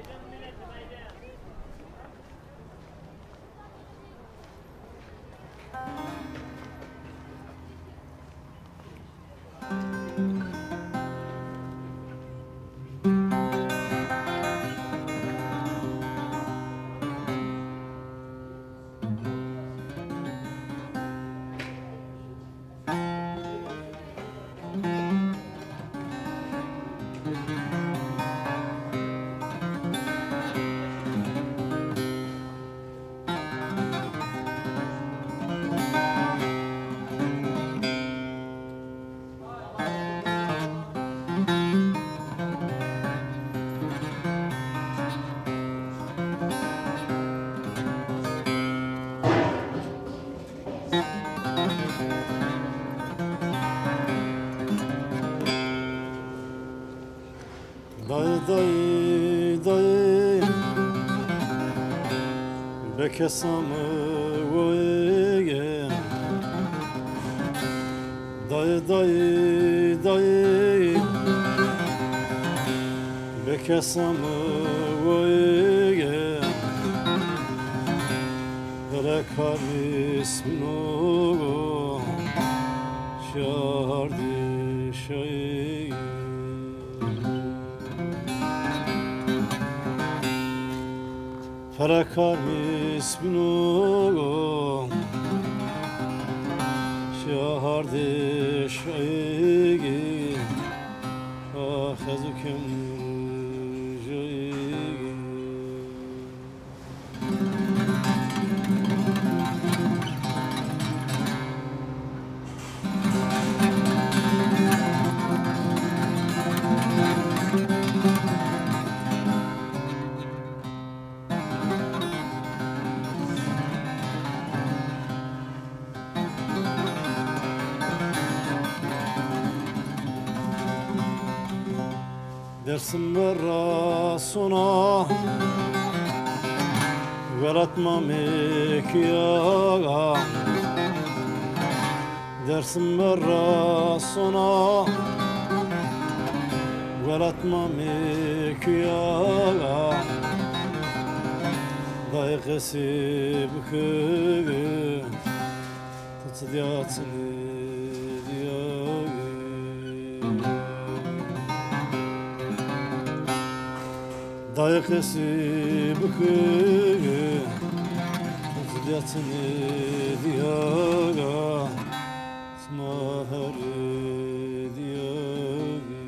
Bekesamı voye dayı Bekesamı voye Rekar ismino şardi şey Ferakar ismino şardi şey Ahazukem Dersim vera sona veratma mekiya Dersim vera sona veratma mekiya Dayıkesi bükü Tutsudyatsını Dayıkesi bükü Tutsudyatsını diyaga Smahari diyaga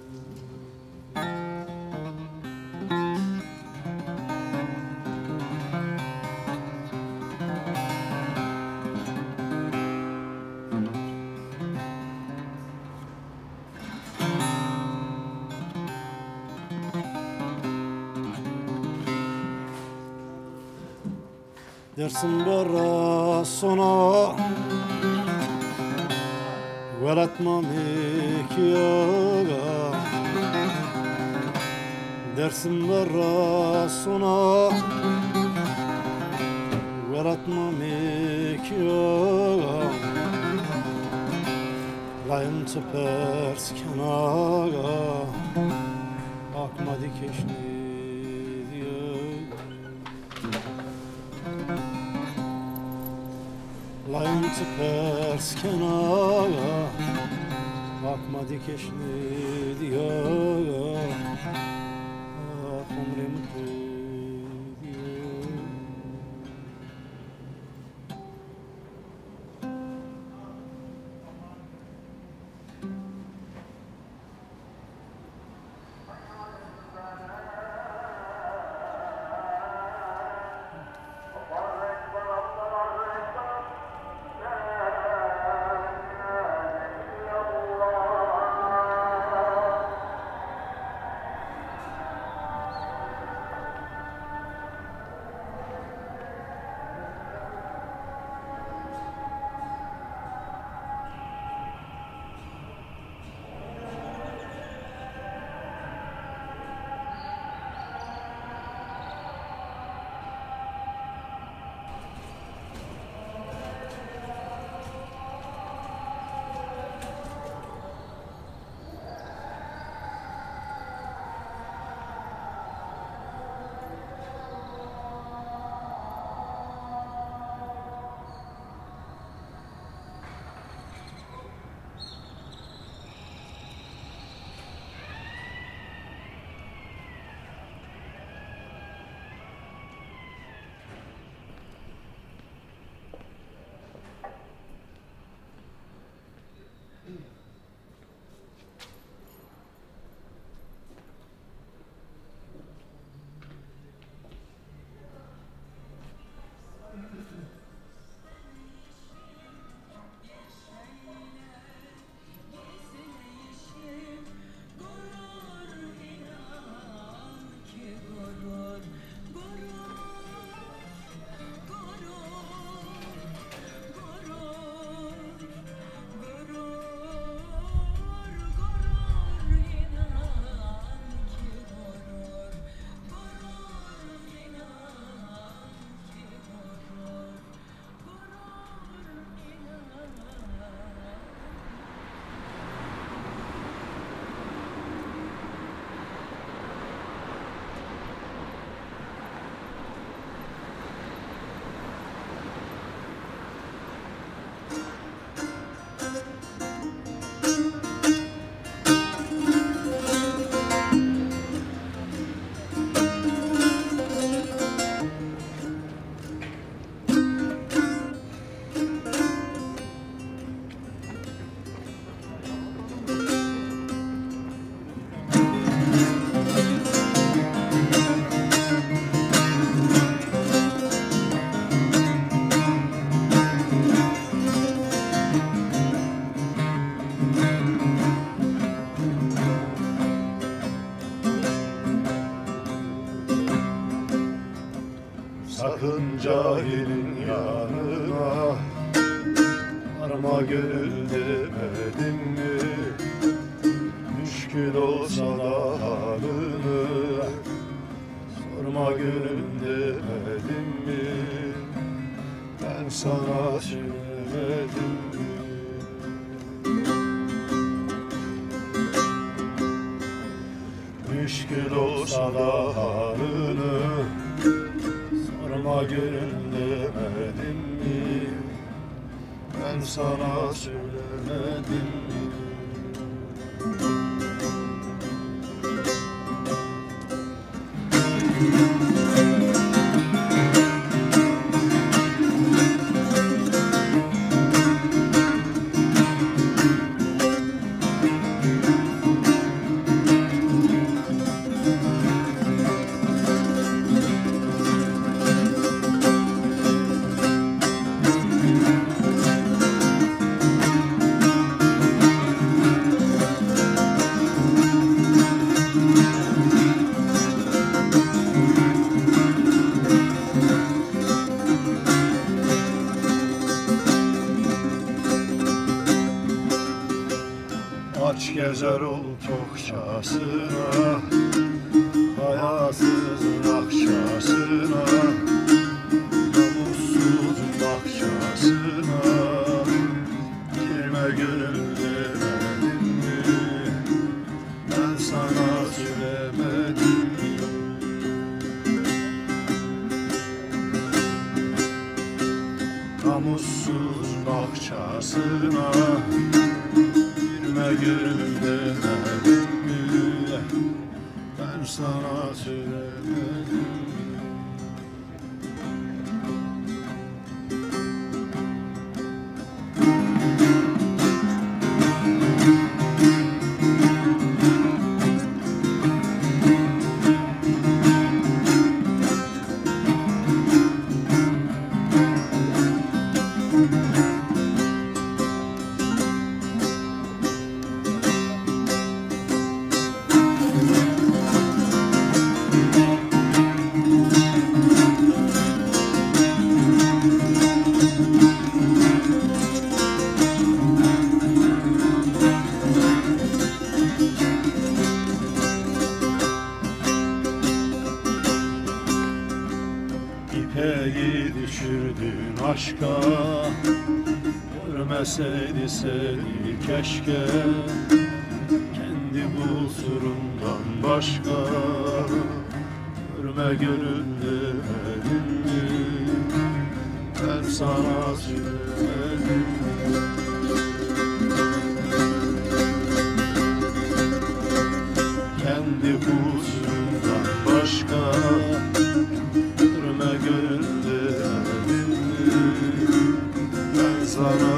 Dersim bara sona veratma mekiyaga Dersim bara sona veratma mekiyaga Layım tepers kenaga Akma dikeşni Layım tepers kenaga Akma dikeşni diyaga Umrim sakın cahilin yanına varma gönül demedim mi? Müşkül olsa da halını sorma gönül demedim mi? Ben sana söylemedim mi? Müşkül olsa da halını sorma gönül demedim mi? Ben sana söylemedim mi? Aç gezer ol tokçasına, hayasızın akçasına, namussuzun akçasına. Girme gönül demedim mi? Ben sana söylemedim mi? Namussuzun akçasına gönül demedim mi? Ben sana söylemedim mi? İpeği düşürdün aşka, görmeseydi seni keşke. Kendi kusurundan başka görme gönül demedim mi? Ben sana söylemedim mi? Kendi kusurundan başka görme gönül demedim mi? Ben sana